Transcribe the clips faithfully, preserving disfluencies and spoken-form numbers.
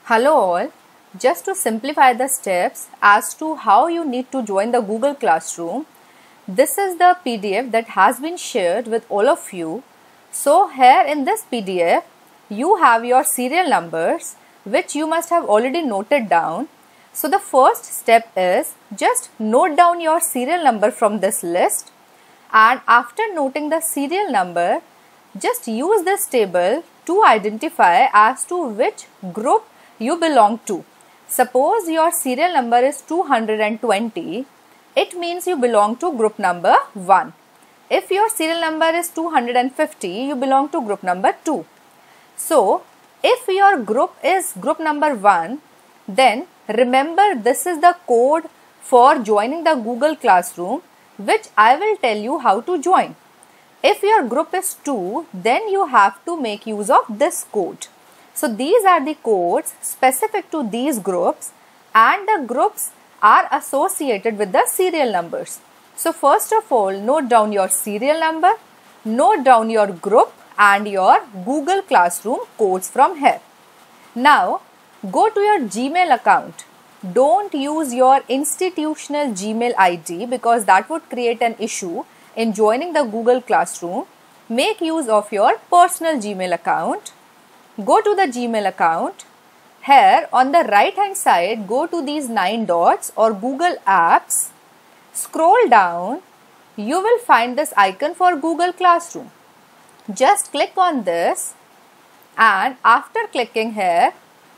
Hello all, just to simplify the steps as to how you need to join the Google Classroom, this is the P D F that has been shared with all of you. So here in this P D F, you have your serial numbers which you must have already noted down. So the first step is just note down your serial number from this list, and after noting the serial number, just use this table to identify as to which group you belong to. Suppose your serial number is two hundred twenty, it means you belong to group number one. If your serial number is two hundred fifty, you belong to group number two. So, if your group is group number one, then remember this is the code for joining the Google Classroom, which I will tell you how to join. If your group is two, then you have to make use of this code. So these are the codes specific to these groups, and the groups are associated with the serial numbers. So first of all, note down your serial number, note down your group and your Google Classroom codes from here. Now go to your Gmail account. Don't use your institutional Gmail I D because that would create an issue in joining the Google Classroom. Make use of your personal Gmail account. Go to the Gmail account. Here on the right hand side, go to these nine dots or Google Apps. Scroll down. You will find this icon for Google Classroom. Just click on this, and after clicking here,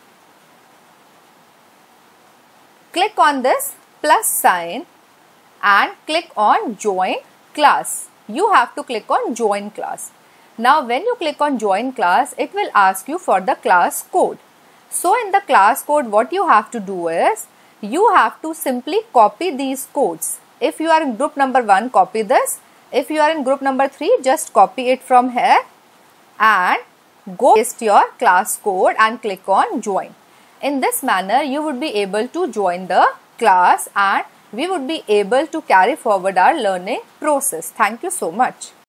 click on this plus sign and click on Join Class. You have to click on Join Class. Now when you click on Join Class, it will ask you for the class code. So in the class code, what you have to do is, you have to simply copy these codes. If you are in group number one, copy this. If you are in group number three, just copy it from here and go paste your class code and click on Join. In this manner, you would be able to join the class and we would be able to carry forward our learning process. Thank you so much.